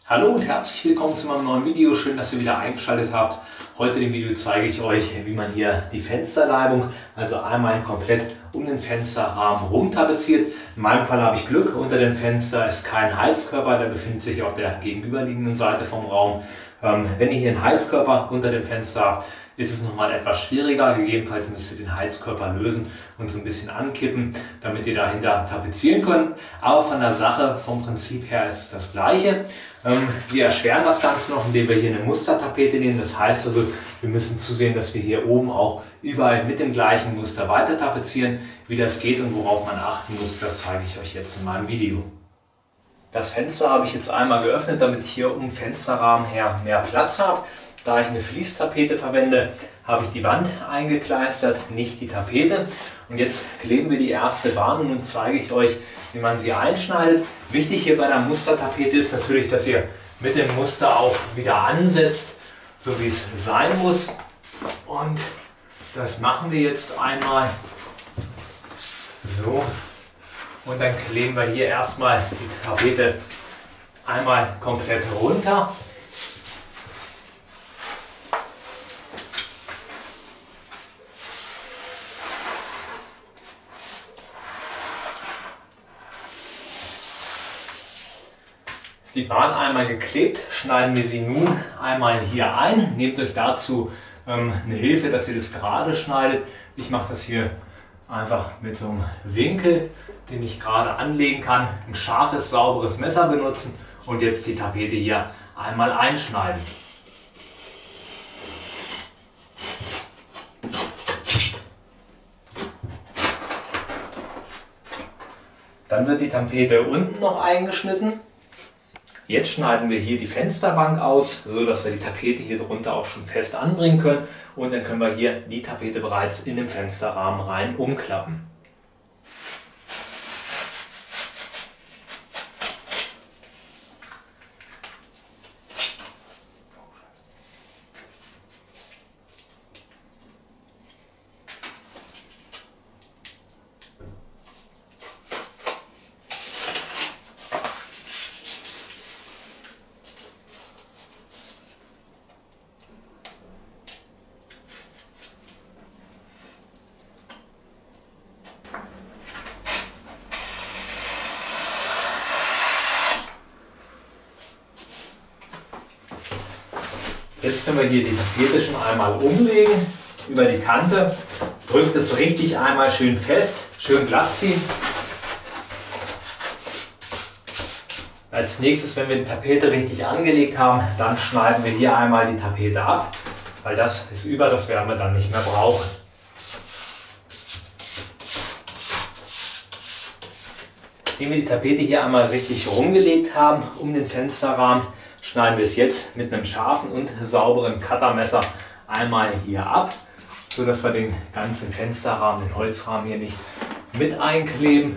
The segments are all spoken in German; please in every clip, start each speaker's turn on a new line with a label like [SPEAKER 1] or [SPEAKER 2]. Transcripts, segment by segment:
[SPEAKER 1] Hallo und herzlich willkommen zu meinem neuen Video. Schön, dass ihr wieder eingeschaltet habt. Heute im Video zeige ich euch, wie man hier die Fensterleibung, also einmal komplett um den Fensterrahmen rum tapeziert. In meinem Fall habe ich Glück, unter dem Fenster ist kein Heizkörper, der befindet sich auf der gegenüberliegenden Seite vom Raum. Wenn ihr hier einen Heizkörper unter dem Fenster habt, ist es nochmal etwas schwieriger. Gegebenenfalls müsst ihr den Heizkörper lösen und so ein bisschen ankippen, damit ihr dahinter tapezieren könnt. Aber von der Sache, vom Prinzip her ist es das Gleiche. Wir erschweren das Ganze noch, indem wir hier eine Mustertapete nehmen. Das heißt also, wir müssen zusehen, dass wir hier oben auch überall mit dem gleichen Muster weiter tapezieren. Wie das geht und worauf man achten muss, das zeige ich euch jetzt in meinem Video. Das Fenster habe ich jetzt einmal geöffnet, damit ich hier um den Fensterrahmen her mehr Platz habe. Da ich eine Fließtapete verwende, habe ich die Wand eingekleistert, nicht die Tapete. Und jetzt kleben wir die erste Bahn und nun zeige ich euch, wie man sie einschneidet. Wichtig hier bei der Mustertapete ist natürlich, dass ihr mit dem Muster auch wieder ansetzt, so wie es sein muss. Und das machen wir jetzt einmal so. Und dann kleben wir hier erstmal die Tapete einmal komplett runter. Ist die Bahn einmal geklebt, schneiden wir sie nun einmal hier ein. Nehmt euch dazu eine Hilfe, dass ihr das gerade schneidet. Ich mache das hier einfach mit so einem Winkel, den ich gerade anlegen kann. Ein scharfes, sauberes Messer benutzen und jetzt die Tapete hier einmal einschneiden. Dann wird die Tapete unten noch eingeschnitten. Jetzt schneiden wir hier die Fensterbank aus, so dass wir die Tapete hier drunter auch schon fest anbringen können. Und dann können wir hier die Tapete bereits in den Fensterrahmen rein umklappen. Jetzt können wir hier die Tapete schon einmal umlegen über die Kante. Drückt es richtig einmal schön fest, schön glatt ziehen. Als nächstes, wenn wir die Tapete richtig angelegt haben, dann schneiden wir hier einmal die Tapete ab, weil das ist über, das werden wir dann nicht mehr brauchen. Nachdem wir die Tapete hier einmal richtig rumgelegt haben um den Fensterrahmen, schneiden wir es jetzt mit einem scharfen und sauberen Cuttermesser einmal hier ab, so dass wir den ganzen Fensterrahmen, den Holzrahmen hier nicht mit einkleben.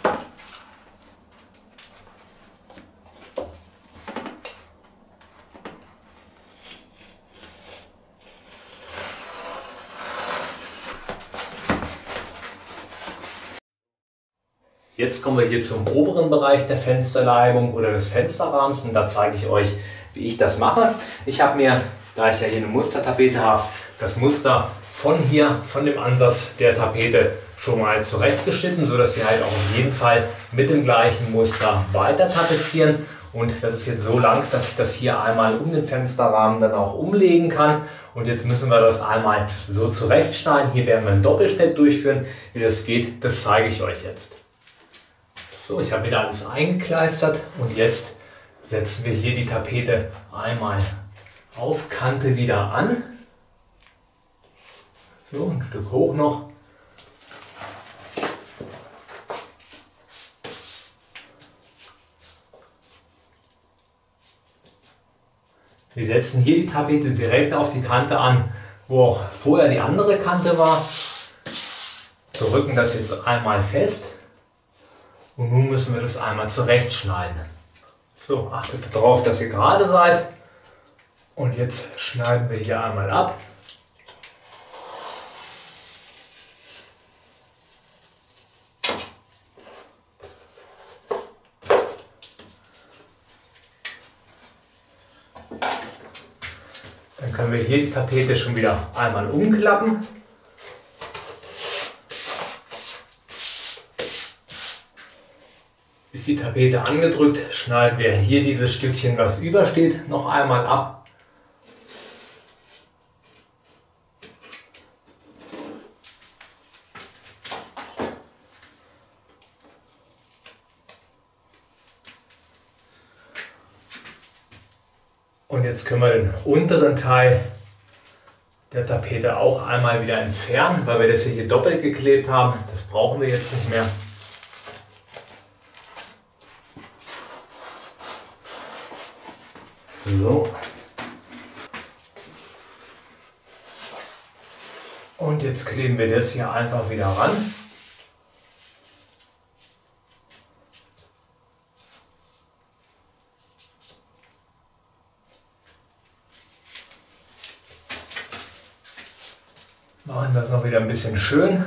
[SPEAKER 1] Jetzt kommen wir hier zum oberen Bereich der Fensterleibung oder des Fensterrahmens und da zeige ich euch, wie ich das mache. Ich habe mir, da ich ja hier eine Mustertapete habe, das Muster von hier, von dem Ansatz der Tapete schon mal zurechtgeschnitten, sodass wir halt auch auf jeden Fall mit dem gleichen Muster weiter tapezieren. Und das ist jetzt so lang, dass ich das hier einmal um den Fensterrahmen dann auch umlegen kann. Und jetzt müssen wir das einmal so zurechtschneiden. Hier werden wir einen Doppelschnitt durchführen. Wie das geht, das zeige ich euch jetzt. So, ich habe wieder alles eingekleistert und jetzt setzen wir hier die Tapete einmal auf Kante wieder an. So, ein Stück hoch noch. Wir setzen hier die Tapete direkt auf die Kante an, wo auch vorher die andere Kante war. Drücken das jetzt einmal fest. Und nun müssen wir das einmal zurechtschneiden. So, achtet darauf, dass ihr gerade seid. Und jetzt schneiden wir hier einmal ab. können wir hier die Tapete schon wieder einmal umklappen. Ist die Tapete angedrückt, schneiden wir hier dieses Stückchen, was übersteht, noch einmal ab. Und jetzt können wir den unteren Teil der Tapete auch einmal wieder entfernen, weil wir das hier doppelt geklebt haben. Das brauchen wir jetzt nicht mehr. So. Und jetzt kleben wir das hier einfach wieder ran. Machen das noch wieder ein bisschen schön.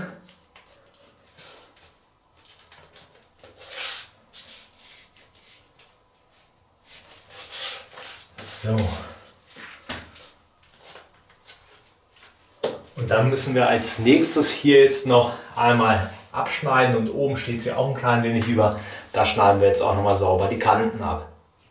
[SPEAKER 1] So. Und dann müssen wir als nächstes hier jetzt noch einmal abschneiden und oben steht sie auch ein klein wenig über. Da schneiden wir jetzt auch nochmal sauber die Kanten ab.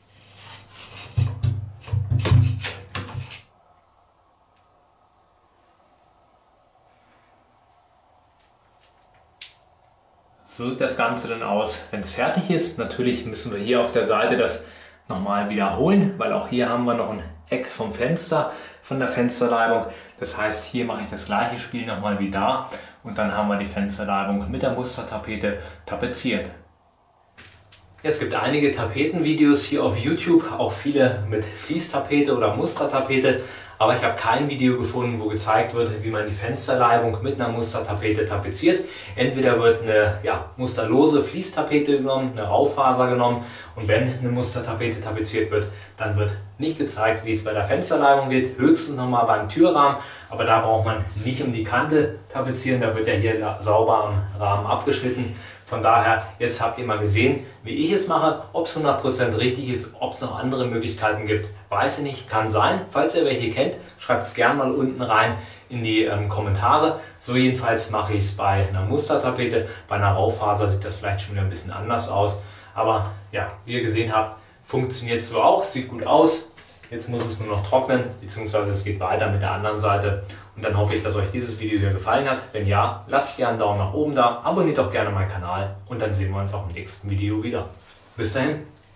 [SPEAKER 1] So sieht das Ganze dann aus, wenn es fertig ist. Natürlich müssen wir hier auf der Seite das nochmal wiederholen, weil auch hier haben wir noch ein Eck vom Fenster, von der Fensterleibung. Das heißt, hier mache ich das gleiche Spiel nochmal wie da und dann haben wir die Fensterleibung mit der Mustertapete tapeziert. Es gibt einige Tapetenvideos hier auf YouTube, auch viele mit Fließtapete oder Mustertapete. Aber ich habe kein Video gefunden, wo gezeigt wird, wie man die Fensterleibung mit einer Mustertapete tapeziert. Entweder wird eine musterlose Fließtapete genommen, eine Raufaser genommen und wenn eine Mustertapete tapeziert wird, dann wird nicht gezeigt, wie es bei der Fensterleibung geht. Höchstens nochmal beim Türrahmen, aber da braucht man nicht um die Kante tapezieren, da wird ja hier sauber am Rahmen abgeschnitten. Von daher, jetzt habt ihr mal gesehen, wie ich es mache. Ob es 100% richtig ist, ob es noch andere Möglichkeiten gibt, weiß ich nicht. Kann sein. Falls ihr welche kennt, schreibt es gerne mal unten rein in die Kommentare. So jedenfalls mache ich es bei einer Mustertapete. Bei einer Raufaser sieht das vielleicht schon wieder ein bisschen anders aus. Aber ja, wie ihr gesehen habt, funktioniert so auch. Sieht gut aus. Jetzt muss es nur noch trocknen, beziehungsweise es geht weiter mit der anderen Seite. Und dann hoffe ich, dass euch dieses Video hier gefallen hat. Wenn ja, lasst gerne einen Daumen nach oben da, abonniert auch gerne meinen Kanal und dann sehen wir uns auch im nächsten Video wieder. Bis dahin.